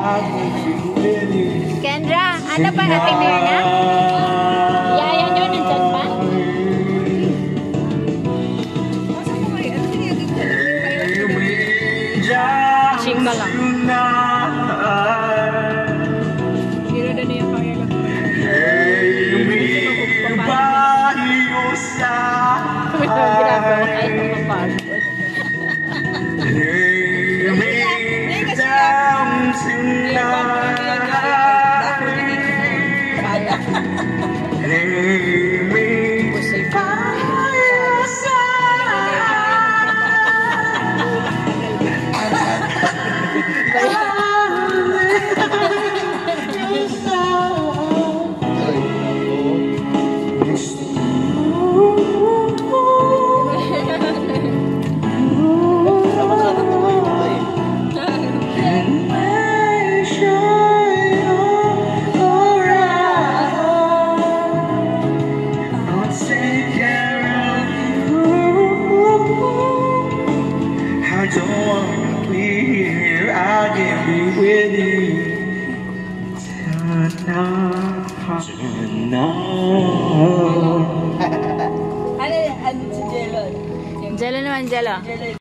Kendra, ano ba Ate Mirna? Yaya nyo, nandyan pa? Simba lang. Ginada niya kaya lang. Ginagawa kayo ng mapagod. I don't want to be here. I can be with you tonight. Ano si Jello? Jello naman, Jello.